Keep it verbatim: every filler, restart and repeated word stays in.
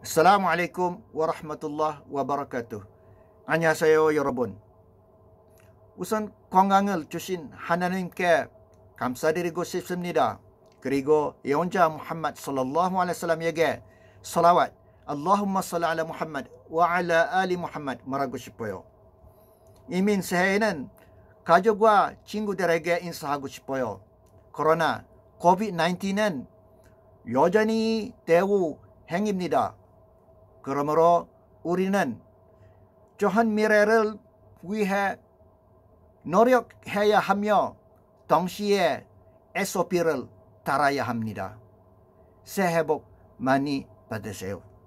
Assalamualaikum warahmatullahi wabarakatuh. 안녕하세요, 여러분. 우선 건강을 주신 하나님께 감사드리고 싶습니다. 그리고 예언자 무함마드 살랄라후 알라이히 와살람에게 살라왑, 알라훔마 살리 알라 무함마드 와 알라 알리 무함마드 말하고 싶어요. 이민 새해에는 가족과 친구들에게 인사하고 싶어요. 그러나 코비드 나인틴은 여전히 대우행입니다. 그러므로 우리는 좋은 미래를 위해 노력해야 하며 동시에 에스오피를 따라야 합니다. 새해 복 많이 받으세요.